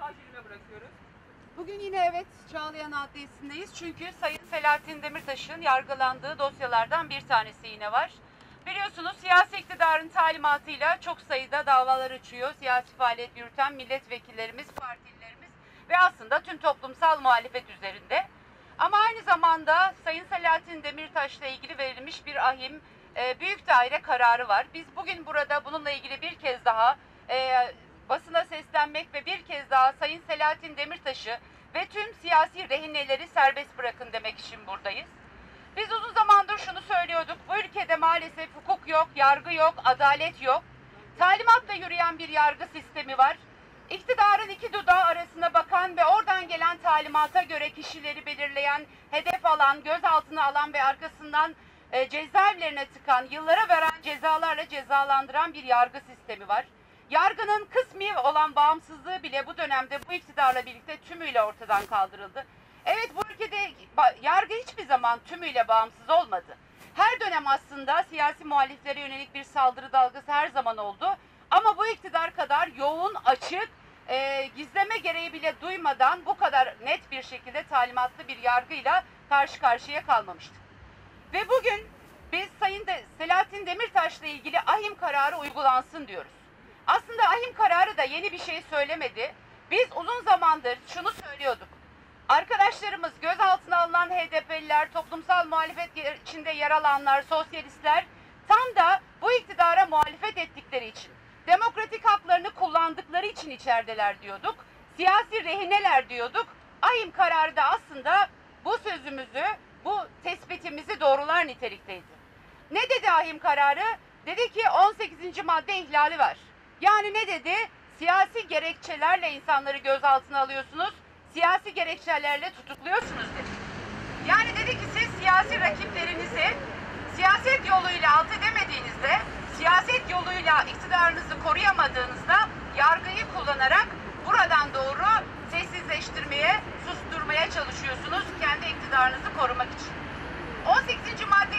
A bırakıyoruz. Bugün yine evet Çağlayan Adliyesi'ndeyiz. Çünkü Sayın Selahattin Demirtaş'ın yargılandığı dosyalardan bir tanesi yine var. Biliyorsunuz siyasi iktidarın talimatıyla çok sayıda davalar açıyor. Siyasi faaliyet yürüten milletvekillerimiz, partililerimiz ve aslında tüm toplumsal muhalefet üzerinde. Ama aynı zamanda Sayın Selahattin Demirtaş'la ilgili verilmiş bir ahim büyük daire kararı var. Biz bugün burada bununla ilgili bir kez daha basına seslenmek ve bir kez daha Sayın Selahattin Demirtaş'ı ve tüm siyasi rehineleri serbest bırakın demek için buradayız. Biz uzun zamandır şunu söylüyorduk. Bu ülkede maalesef hukuk yok, yargı yok, adalet yok. Talimatla yürüyen bir yargı sistemi var. İktidarın iki dudağı arasına bakan ve oradan gelen talimata göre kişileri belirleyen, hedef alan, gözaltına alan ve arkasından cezaevlerine tıkan, yıllara veren cezalarla cezalandıran bir yargı sistemi var. Yargının kısmi olan bağımsızlığı bile bu dönemde bu iktidarla birlikte tümüyle ortadan kaldırıldı. Evet, bu ülkede yargı hiçbir zaman tümüyle bağımsız olmadı. Her dönem aslında siyasi muhaliflere yönelik bir saldırı dalgası her zaman oldu. Ama bu iktidar kadar yoğun, açık, gizleme gereği bile duymadan bu kadar net bir şekilde talimatlı bir yargıyla karşı karşıya kalmamıştık. Ve bugün biz Sayın Selahattin Demirtaş'la ilgili ahim kararı uygulansın diyoruz. Aslında ahim kararı da yeni bir şey söylemedi. Biz uzun zamandır şunu söylüyorduk. Arkadaşlarımız, gözaltına alınan HDP'liler, toplumsal muhalefet içinde yer alanlar, sosyalistler tam da bu iktidara muhalefet ettikleri için, demokratik haklarını kullandıkları için içerideler diyorduk. Siyasi rehineler diyorduk. Ahim kararı da aslında bu sözümüzü, bu tespitimizi doğrular nitelikteydi. Ne dedi ahim kararı? Dedi ki 18. madde ihlali var. Yani ne dedi? Siyasi gerekçelerle insanları gözaltına alıyorsunuz, siyasi gerekçelerle tutukluyorsunuz dedi. Yani dedi ki siz siyasi rakiplerinizi siyaset yoluyla alt edemediğinizde, siyaset yoluyla iktidarınızı koruyamadığınızda yargıyı kullanarak buradan doğru sessizleştirmeye, susturmaya çalışıyorsunuz kendi iktidarınızı korumak için. 18. madde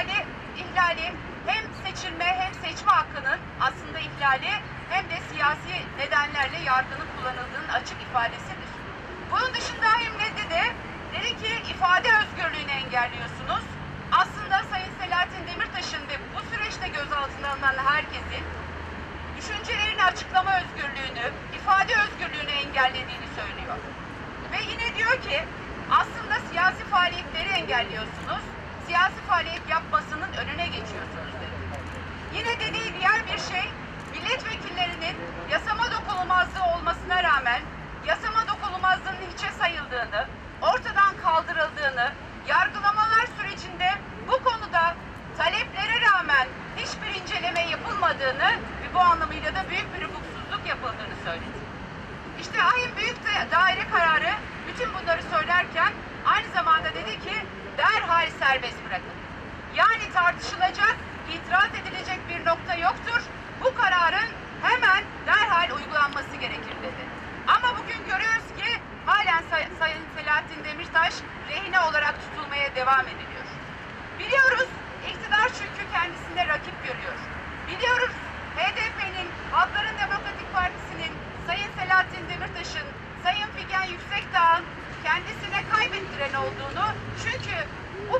ihlali hem seçilme hem seçme hakkının aslında ihlali hem de siyasi nedenlerle yargının kullanıldığının açık ifadesidir. Bunun dışında ahim ne dedi? Dedi ki ifade özgürlüğünü engelliyorsunuz. Aslında Sayın Selahattin Demirtaş'ın ve bu süreçte gözaltına alınan herkesin düşüncelerini açıklama özgürlüğünü, ifade özgürlüğünü engellediğini söylüyor. Ve yine diyor ki aslında siyasi faaliyetleri engelliyorsunuz, siyasi faaliyet yapmasının önüne geçiyorsunuz dedi. Yine dediği diğer bir şey, milletvekillerinin yasama dokunulmazlığı olmasına rağmen yasama dokunulmazlığının hiçe sayıldığını, ortadan kaldırıldığını, yargılamalar sürecinde bu konuda taleplere rağmen hiçbir inceleme yapılmadığını ve bu anlamıyla da büyük bir hukuksuzluk yapıldığını söyledi. İşte ahim büyük daire kararı bütün bunları söylerken aynı zamanda dedi ki derhal serbest bırakın. Yani tartışılacak, itiraz edilecek bir nokta yoktur. Bu kararın hemen derhal uygulanması gerekir dedi. Ama bugün görüyoruz ki halen Sayın Selahattin Demirtaş rehine olarak tutulmaya devam ediliyor. Biliyoruz iktidar çünkü kendisinde rakip görüyor. Biliyoruz HDP'nin, Halkların Demokratik Partisi'nin, Sayın Selahattin Demirtaş'ın, Sayın Figen Yüksekdağ'ın kendisine kaybettiren olduğunu, çünkü bu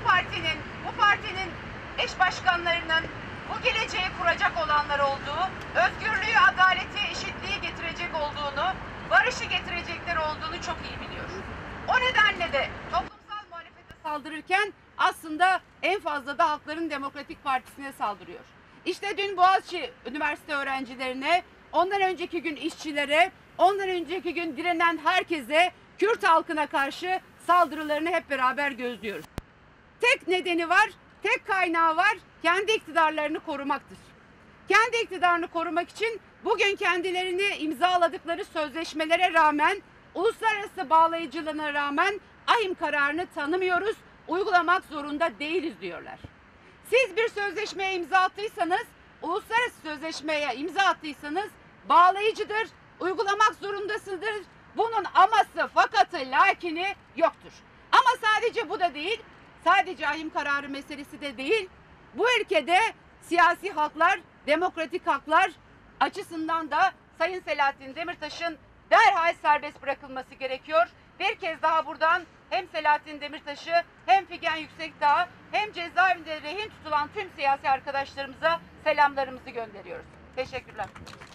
partinin eş başkanlarının bu geleceği kuracak olanlar olduğu, özgürlüğü, adaleti, eşitliği getirecek olduğunu, barışı getirecekler olduğunu çok iyi biliyor. O nedenle de toplumsal muhalefete saldırırken aslında en fazla da Halkların Demokratik Partisi'ne saldırıyor. İşte dün Boğaziçi Üniversite öğrencilerine, ondan önceki gün işçilere, ondan önceki gün direnen herkese, Kürt halkına karşı saldırılarını hep beraber gözlüyoruz. Tek nedeni var, tek kaynağı var, kendi iktidarlarını korumaktır. Kendi iktidarını korumak için bugün kendilerini imzaladıkları sözleşmelere rağmen, uluslararası bağlayıcılığına rağmen ahim kararını tanımıyoruz, uygulamak zorunda değiliz diyorlar. Siz bir sözleşmeye imza attıysanız, uluslararası sözleşmeye imza attıysanız bağlayıcıdır, uygulamak zorundasınız. Bunun aması, fakatı, lakini yoktur. Ama sadece bu da değil, sadece ahim kararı meselesi de değil. Bu ülkede siyasi haklar, demokratik haklar açısından da Sayın Selahattin Demirtaş'ın derhal serbest bırakılması gerekiyor. Bir kez daha buradan hem Selahattin Demirtaş'ı hem Figen Yüksekdağ'ı hem cezaevinde rehin tutulan tüm siyasi arkadaşlarımıza selamlarımızı gönderiyoruz. Teşekkürler.